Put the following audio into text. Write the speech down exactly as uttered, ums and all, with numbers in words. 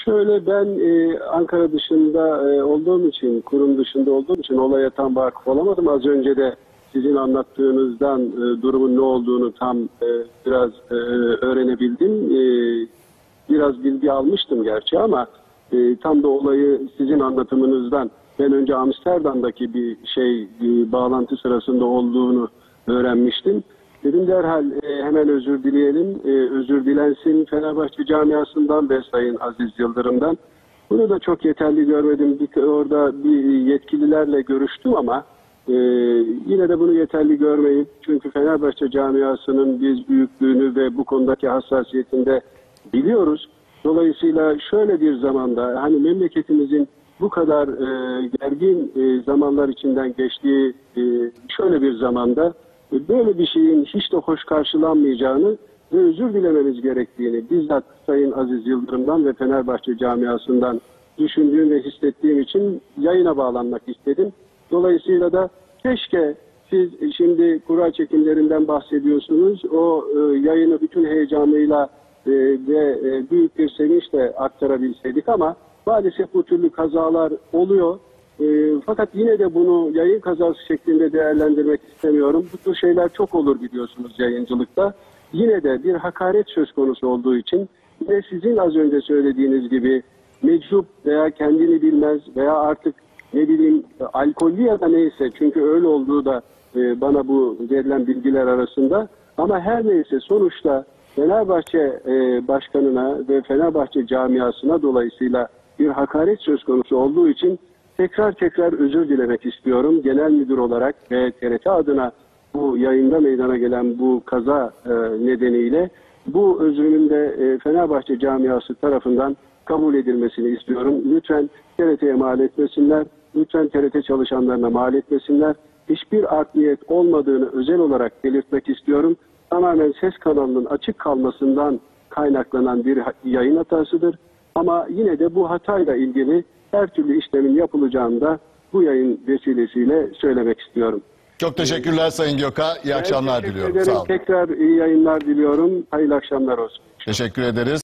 Şöyle ben e, Ankara dışında e, olduğum için, kurum dışında olduğum için olaya tam vakıf olamadım. Az önce de sizin anlattığınızdan e, durumun ne olduğunu tam e, biraz e, öğrenebildim. E, biraz bilgi almıştım gerçi ama e, tam da olayı sizin anlatımınızdan ben önce Amsterdam'daki bir şey e, bağlantı sırasında olduğunu öğrenmiştim. Dedim derhal e, hemen özür dileyelim, e, özür dilensin Fenerbahçe camiasından ve Sayın Aziz Yıldırım'dan. Bunu da çok yeterli görmedim. Bir, orada bir yetkililerle görüştüm ama e, yine de bunu yeterli görmeyip, çünkü Fenerbahçe camiasının biz büyüklüğünü ve bu konudaki hassasiyetinde biliyoruz. Dolayısıyla şöyle bir zamanda, hani memleketimizin bu kadar e, gergin e, zamanlar içinden geçtiği e, şöyle bir zamanda böyle bir şeyin hiç de hoş karşılanmayacağını ve özür dilememiz gerektiğini bizzat Sayın Aziz Yıldırım'dan ve Fenerbahçe camiasından düşündüğüm ve hissettiğim için yayına bağlanmak istedim. Dolayısıyla da keşke siz şimdi kura çekimlerinden bahsediyorsunuz. O e, yayını bütün heyecanıyla e, ve e, büyük bir sevinçle aktarabilseydik ama maalesef bu türlü kazalar oluyor. E, fakat yine de bunu yayın kazası şeklinde değerlendirmek istemiyorum. Bu tür şeyler çok olur biliyorsunuz yayıncılıkta. Yine de bir hakaret söz konusu olduğu için yine sizin az önce söylediğiniz gibi meczup veya kendini bilmez veya artık ne bileyim alkollü ya da neyse, çünkü öyle olduğu da e, bana bu verilen bilgiler arasında, ama her neyse sonuçta Fenerbahçe e, başkanına ve Fenerbahçe camiasına dolayısıyla bir hakaret söz konusu olduğu için tekrar tekrar özür dilemek istiyorum. Genel müdür olarak ve T R T adına bu yayında meydana gelen bu kaza e, nedeniyle bu özrümün de e, Fenerbahçe camiası tarafından kabul edilmesini istiyorum. Lütfen T R T'ye mal etmesinler. Lütfen T R T çalışanlarına mal etmesinler. Hiçbir art niyet olmadığını özel olarak belirtmek istiyorum. Tamamen ses kanalının açık kalmasından kaynaklanan bir yayın hatasıdır. Ama yine de bu hatayla ilgili her türlü işlemin yapılacağını da bu yayın vesilesiyle söylemek istiyorum. Çok teşekkürler Sayın Göka. İyi akşamlar diliyorum. Sağ olun. Tekrar iyi yayınlar diliyorum. Hayırlı akşamlar olsun. Teşekkür ederiz.